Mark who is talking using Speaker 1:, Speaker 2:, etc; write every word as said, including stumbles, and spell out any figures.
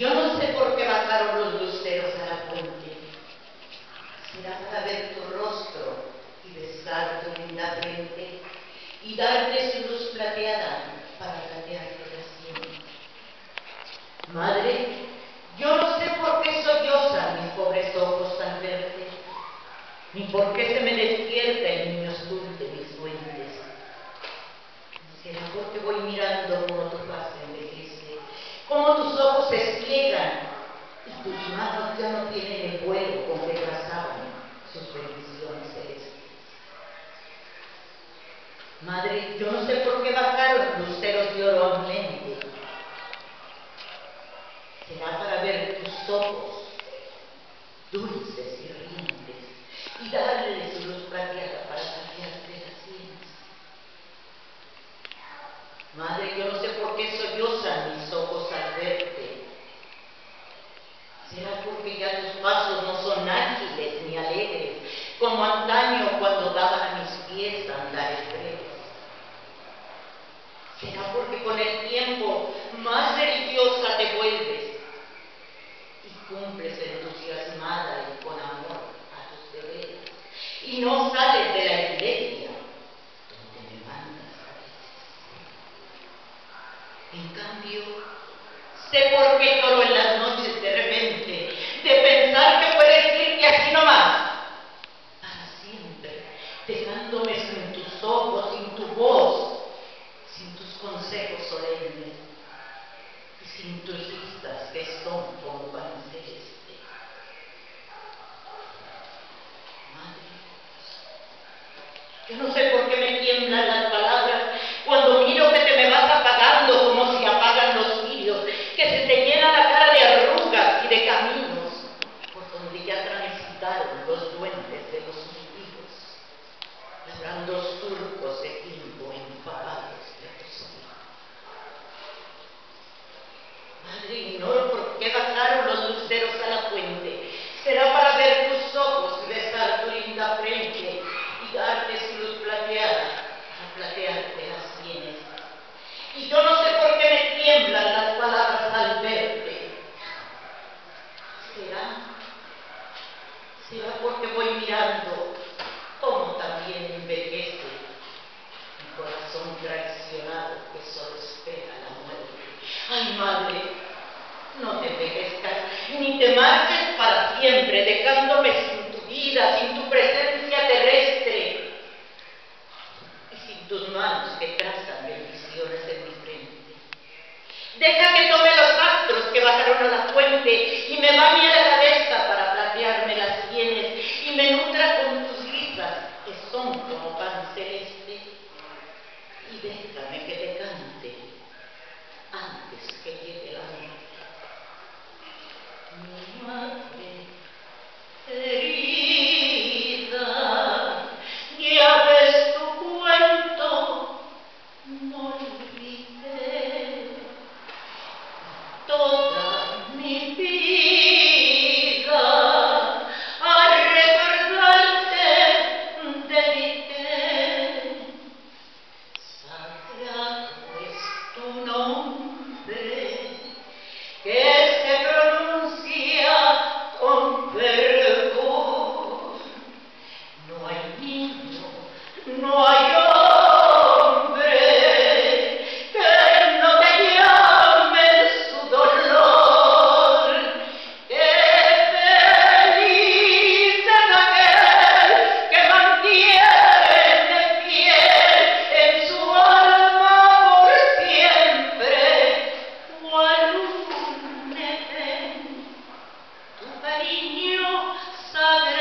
Speaker 1: Yo no sé por qué bajaron los luceros a la fuente. Será para ver tu rostro y besar tu linda frente y darte su luz plateada para platearte las sienes. Madre, yo no sé por qué sollozan mis pobres ojos al verte, ni por qué se me despierta el niño azul de mis fuentes. Será porque voy mirando como tu faz envejece, como tus ojos se ciegan y tus manos ya no tienen el vuelo con que trazaban sus bendiciones celestes. Madre, yo no sé por qué bajaron luceros de oro a mi mente. Será para ver tus ojos dulces y rientes y darle su luz plateada para cambiarte las sienes. Madre, yo no sé por qué sollozan mis ojos al verte. Será porque ya tus pasos no son ágiles ni alegres, como antaño cuando daban a mis pies andares breves. Será porque con el tiempo más religiosa te vuelves y cumples entusiasmada y con amor a tus deberes, y no sales de la iglesia donde me mandas a veces. En cambio, sé por qué lloro en las noches de repente, de pensar que puedes irte así nomás, para siempre, dejándome sin tus ojos, sin tu voz, sin tus consejos solemnes y sin tus risas que son como pan celeste. Madre, yo no sé por qué me tiemblan las palabras cuando miro que te me vas apagando como se apagan los cirios, que se te llena la cara de arrugas y de caminos por donde ya transitaron los duendes de los suspiros, labrando surcos de tiempo empapados de aposento. Madre, ignoro por qué bajaron los luceros a la fuente. Será para ver tus ojos y besar tu linda frente y darte su luz plateada para platearte las sienes. Y yo no sé por qué me tiemblan las palabras al verte. ¿Será? ¿Será porque voy mirando cómo también envejece mi corazón traicionado que solo espera la muerte? ¡Ay, madre! No te envejezcas, ni te marches para siempre, dejándome sin tu vida, sin tu presencia terrestre y sin tus manos que trazan bendiciones en mi frente. Deja que tome los astros que bajaron a la fuente y me bañe la cabeza para platearme las sienes y me nutra con tus risas que son como pan celeste, y déjame que te cante antes que llegue la muerte. Mi madre querida, ya ves tu cuento, no olvidé toda mi vida a recordarte dediqué. Sagrado es tu nombre, que se pronuncia con fervor. No hay niño, no hay hombre que no te llame su dolor. Que feliz es aquel que mantiene de pie en su alma por siempre cual un edén tu cariño sagrado.